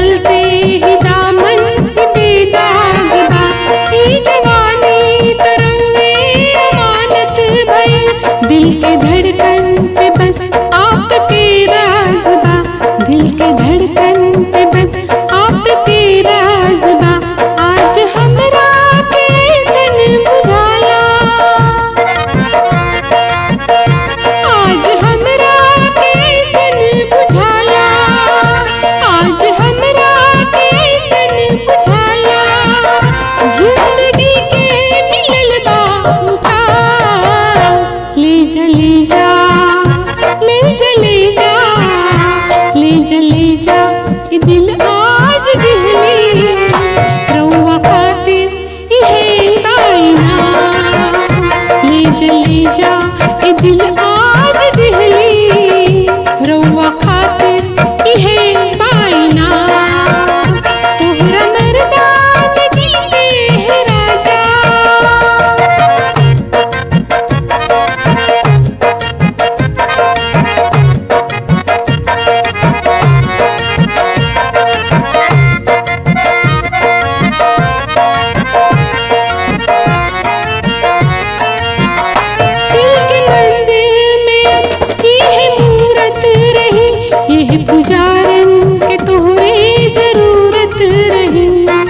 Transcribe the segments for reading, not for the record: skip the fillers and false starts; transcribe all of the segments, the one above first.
चलते ही दामन बेदाग बा, ई जवानी तरंगे अमानत भई, दिल के धड़कन पे बस आपके राज बा, दिल के धड़कन पे बस आपके राज बा। आज हमरा के सन बुझाला, आज हमरा के सन बुझाला, आज हमरा के सन बुझाला, जिंदगी के मिलल बा उतार। ले जा ले जा ले जा ले जा ले जा ले जा, ये दिल आज दिहली रउआ खातिर इहे बाईना। ले जा ये दिल आज दिहली रउआ खातिर इहे बाईना। तोहरा मर्दानगी पे है राजा, दिल के मंदिर में यह मूरत रही, यह पुजारन के तोहरे जरूरत रही।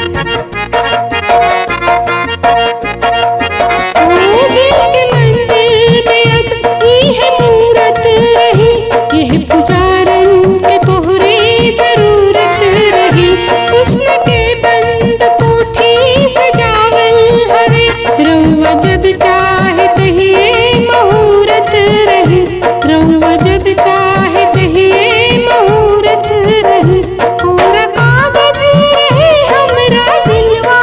ओ दिल के मंदिर में अब यह मूरत रही, यह पुजारन के तोहरे जरूरत रही। हुस्न के बंद कोठी सजावल हवे, रउआ जब चाहे कहिए मुहूर्त रही, रउआ जब चाहे कहिए मुहूर्त रही। कोरा कागज रहे हमरा दिलवा,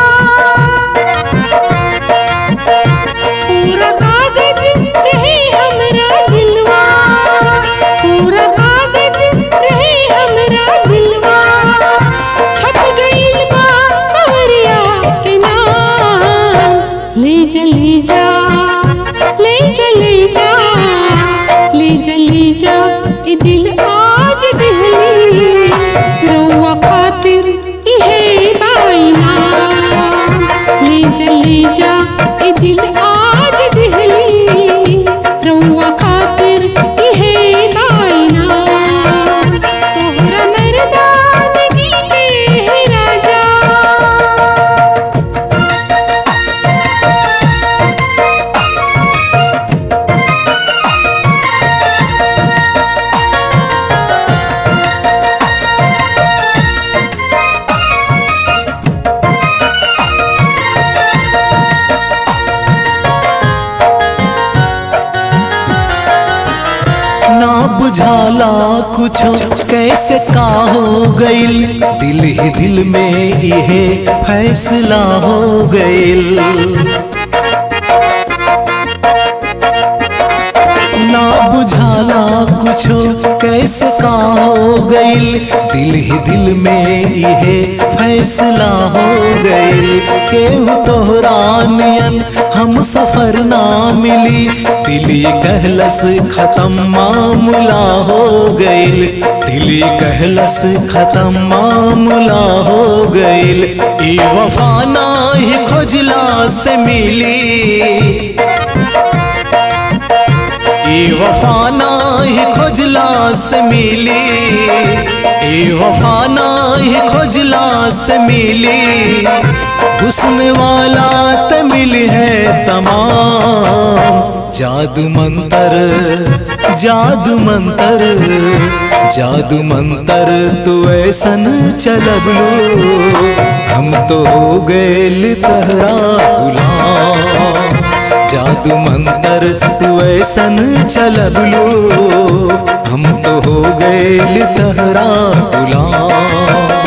कोरा कागज रहे हमरा दिलवा, कोरा कागज रहे हमरा दिलवा। छप गइल बा सवरिया के नाम। ले जा ले जा ले जा ले जा ले जा ले जा, ये दिल आज दिहली रउआ खातिर इहे बाईना। ले जा ये दिल आज दिहली रउआ खातिर इहे बाईना। तोहरा मर्दानगी पे है राजा, ना बुझाला कुछो कैसे का हो गइल, दिल ही दिल में इहे फैसला हो गइल। ना बुझाला कुछो कैसे का हो गइल, दिल ही दिल में इहे फैसला हो गइल। केहू तोहरा नियन हम सफर ना मिली, दिल ये कहलस खत्म मामला हो गइल, दिल ये कहलस खत्म मामला हो गइल। ई वफा ना ही खोजला से मिली, ई वफा ना ही खोजला से मिली, ई वफा ना ही खोजला से मिली। हुस्न वाला त मिली है तमाम, जादू मंतर जादू मंतर जादू मंतर तू ऐसन चलबलू, हम तो हो गए तहरा गुलाम। जादू मंतर तू ऐसन चलबलू, हम तो हो गए तहरा गुलाम।